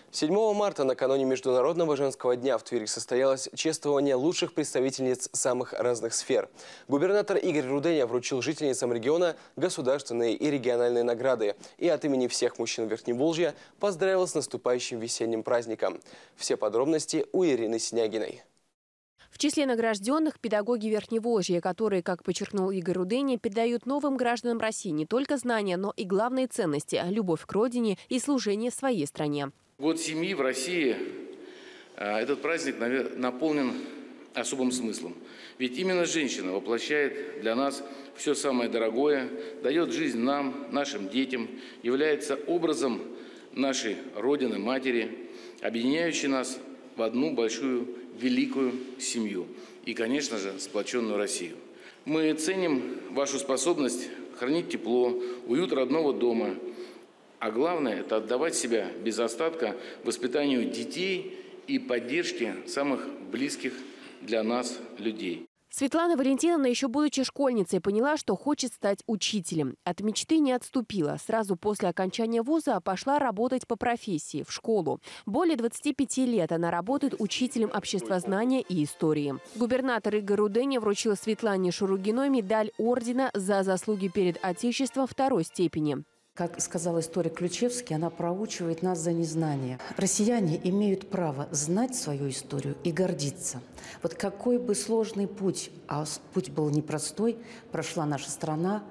7 марта, накануне Международного женского дня, в Твери состоялось чествование лучших представительниц самых разных сфер. Губернатор Игорь Руденя вручил жительницам региона государственные и региональные награды и от имени всех мужчин Верхневолжья поздравил с наступающим весенним праздником. Все подробности у Ирины Снягиной. В числе награжденных педагоги Верхневолжья, которые, как подчеркнул Игорь Руденя, передают новым гражданам России не только знания, но и главные ценности – любовь к родине и служение своей стране. Год семьи в России, этот праздник наполнен особым смыслом. Ведь именно женщина воплощает для нас все самое дорогое, дает жизнь нам, нашим детям, является образом нашей Родины, Матери, объединяющей нас в одну большую, великую семью и, конечно же, сплоченную Россию. Мы ценим вашу способность хранить тепло, уют родного дома, а главное – это отдавать себя без остатка воспитанию детей и поддержке самых близких для нас людей. Светлана Валентиновна, еще будучи школьницей, поняла, что хочет стать учителем. От мечты не отступила. Сразу после окончания вуза пошла работать по профессии, в школу. Более 25 лет она работает учителем обществознания и истории. Губернатор Игорь Руденя вручил Светлане Шуругиной медаль ордена за заслуги перед Отечеством второй степени. Как сказал историк Ключевский, она проучивает нас за незнание. Россияне имеют право знать свою историю и гордиться. Вот какой бы сложный путь, а путь был непростой, прошла наша страна,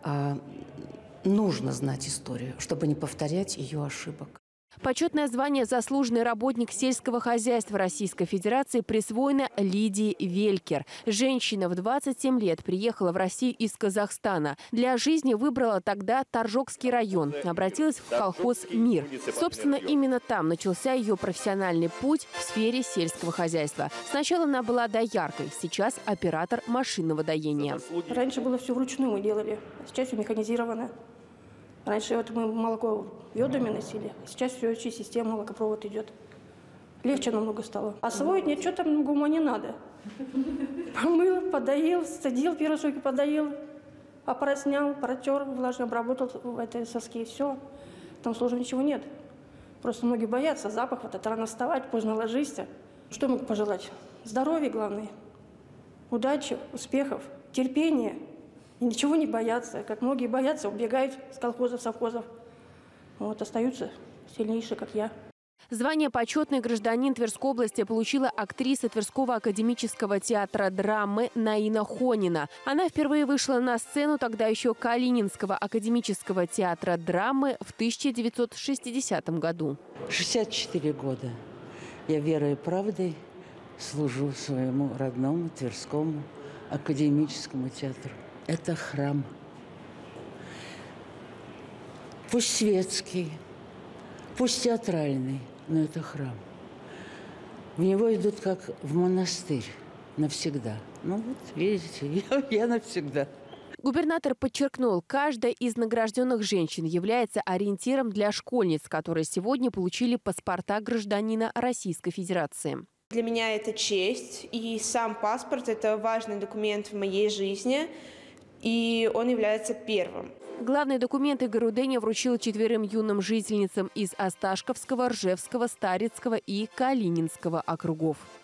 нужно знать историю, чтобы не повторять ее ошибок. Почетное звание «Заслуженный работник сельского хозяйства Российской Федерации» присвоено Лидии Велькер. Женщина в 27 лет приехала в Россию из Казахстана. Для жизни выбрала тогда Торжокский район. Обратилась в колхоз «Мир». Собственно, именно там начался ее профессиональный путь в сфере сельского хозяйства. Сначала она была дояркой, сейчас оператор машинного доения. Раньше было все вручную мы делали, а сейчас все механизировано. Раньше вот мы молоко ведрами носили, сейчас все через систему молокопровод идет. Легче намного стало. Освоить ничего там много ума не надо. Помыл, подоил, садил пирожки, подоил, опороснял, протер, влажно обработал в этой соске, все. Там сложного ничего нет. Просто многие боятся, запах, вот это рано вставать, поздно ложишься. Что могу пожелать? Здоровья главное, удачи, успехов, терпения. И ничего не боятся. Как многие боятся, убегают с колхозов, совхозов. Вот, остаются сильнейшие, как я. Звание «Почетный гражданин Тверской области» получила актриса Тверского академического театра драмы Наина Хонина. Она впервые вышла на сцену тогда еще Калининского академического театра драмы в 1960 году. 64 года я верой и правдой служу своему родному Тверскому академическому театру. Это храм. Пусть светский, пусть театральный, но это храм. В него идут как в монастырь навсегда. Ну вот, видите, я навсегда. Губернатор подчеркнул, каждая из награжденных женщин является ориентиром для школьниц, которые сегодня получили паспорта гражданина Российской Федерации. Для меня это честь, и сам паспорт – это важный документ в моей жизни, и он является первым. Главный документ Игорь Руденя вручил 4 юным жительницам из Осташковского, Ржевского, Старицкого и Калининского округов.